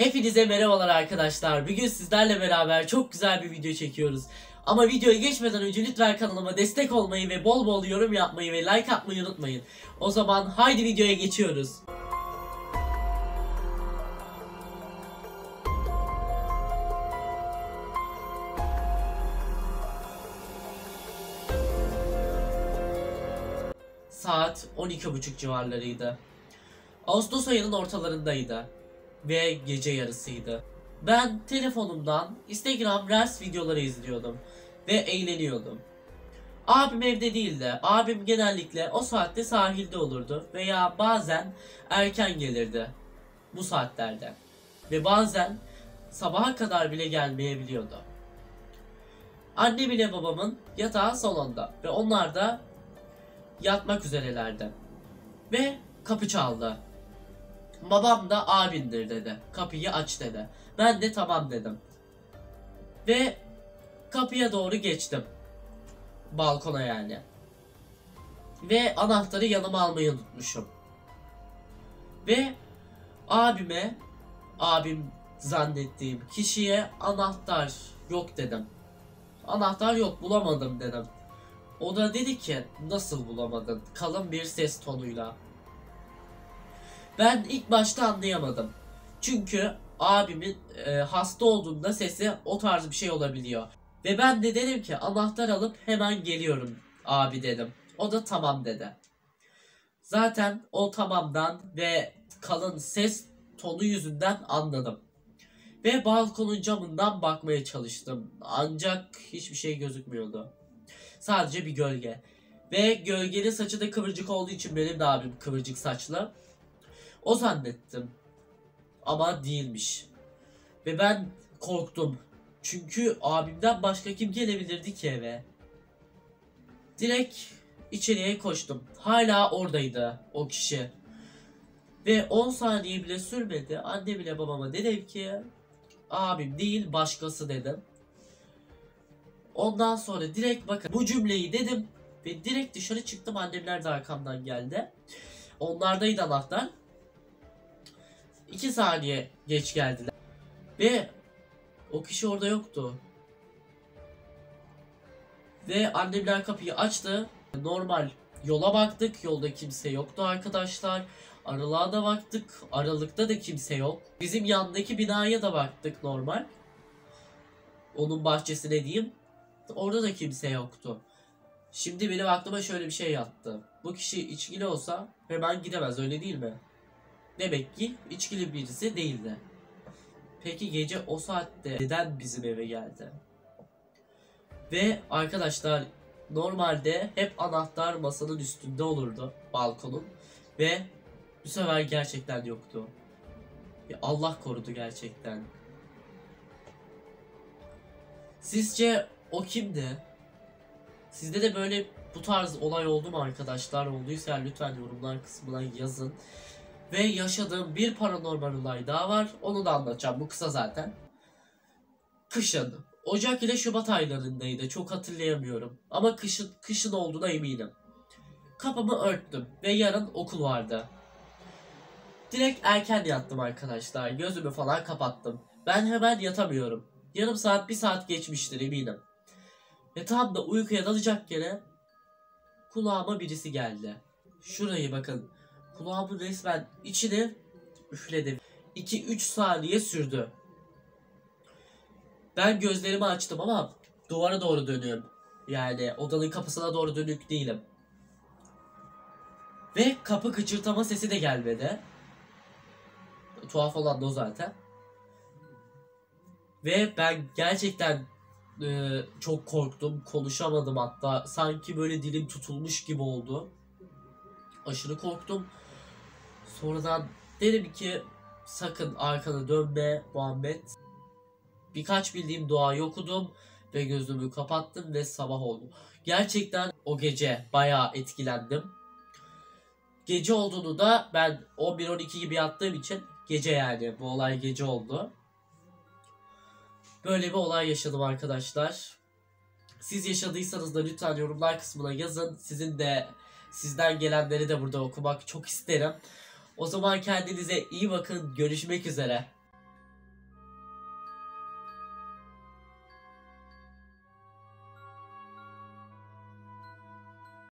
Hepinize merhabalar arkadaşlar. Bugün sizlerle beraber çok güzel bir video çekiyoruz. Ama videoya geçmeden önce lütfen kanalıma destek olmayı ve bol bol yorum yapmayı ve like atmayı unutmayın. O zaman haydi videoya geçiyoruz. Saat 12:30 civarlarıydı. Ağustos ayının ortalarındaydı ve gece yarısıydı. Ben telefonumdan Instagram Reels videoları izliyordum ve eğleniyordum. Abim evde değildi. Abim genellikle o saatte sahilde olurdu veya bazen erken gelirdi bu saatlerde. Ve bazen sabaha kadar bile gelmeyebiliyordu. Annem ile babamın yatağı salonda ve onlar da yatmak üzerelerdi. Ve kapı çaldı. Babam da abindir dedi. Kapıyı aç dedi. Ben de tamam dedim. Ve kapıya doğru geçtim. Balkona yani. Ve anahtarı yanıma almayı unutmuşum. Ve abim zannettiğim kişiye anahtar yok dedim. Anahtar yok, bulamadım dedim. O da dedi ki nasıl bulamadın? Kalın bir ses tonuyla. Ben ilk başta anlayamadım. Çünkü abimin hasta olduğunda sesi o tarz bir şey olabiliyor. Ve ben de dedim ki anahtar alıp hemen geliyorum abi dedim. O da tamam dedi. Zaten o tamamdan ve kalın ses tonu yüzünden anladım. Ve balkonun camından bakmaya çalıştım. Ancak hiçbir şey gözükmüyordu. Sadece bir gölge. Ve gölgenin saçı da kıvırcık olduğu için benim de abim kıvırcık saçlı. O zannettim. Ama değilmiş. Ve ben korktum. Çünkü abimden başka kim gelebilirdi ki eve? Direkt içeriye koştum. Hala oradaydı o kişi. Ve 10 saniye bile sürmedi. Annem ile babama dedim ki abim değil başkası dedim. Ondan sonra direkt bakın bu cümleyi dedim. Ve direkt dışarı çıktım. Annemler de arkamdan geldi. Onlardaydı anahtar. 2 saniye geç geldiler. Ve o kişi orada yoktu. Ve annemler kapıyı açtı. Normal yola baktık. Yolda kimse yoktu arkadaşlar. Aralığa da baktık. Aralıkta da kimse yok. Bizim yandaki binaya da baktık normal. Onun bahçesine diyeyim. Orada da kimse yoktu. Şimdi benim aklıma şöyle bir şey yattı. Bu kişi içkili olsa hemen gidemez, öyle değil mi? Demek ki içkili birisi değildi. Peki gece o saatte neden bizim eve geldi? Ve arkadaşlar normalde hep anahtar masanın üstünde olurdu, balkonun. Ve bu sefer gerçekten yoktu. Allah korudu gerçekten. Sizce o kimdi? Sizde de böyle bu tarz olay oldu mu arkadaşlar? Olduysa lütfen yorumlar kısmına yazın. Ve yaşadığım bir paranormal olay daha var. Onu da anlatacağım. Bu kısa zaten. Kışın. Ocak ile Şubat aylarındaydı. Çok hatırlayamıyorum. Ama kışın olduğuna eminim. Kapımı örttüm. Ve yarın okul vardı. Direkt erken yattım arkadaşlar. Gözümü falan kapattım. Ben hemen yatamıyorum. Yarım saat, bir saat geçmiştir eminim. Ve tam da uykuya dalacakken kulağıma birisi geldi. Şurayı bakın. Kulağımın resmen içine üfledi. 2-3 saniye sürdü. Ben gözlerimi açtım ama duvara doğru dönüyorum. Yani odanın kapısına doğru dönük değilim. Ve kapı gıcırtama sesi de gelmedi. Tuhaf olan da o zaten. Ve ben gerçekten çok korktum. Konuşamadım hatta. Sanki böyle dilim tutulmuş gibi oldu. Aşırı korktum. Sonradan dedim ki sakın arkana dönme Muhammed. Birkaç bildiğim duayı okudum ve gözümü kapattım ve sabah oldu. Gerçekten o gece bayağı etkilendim. Gece olduğunu da ben 11-12 gibi yattığım için gece, yani bu olay gece oldu. Böyle bir olay yaşadım arkadaşlar. Siz yaşadıysanız da lütfen yorumlar kısmına yazın. Sizden gelenleri de burada okumak çok isterim. O zaman kendinize iyi bakın. Görüşmek üzere.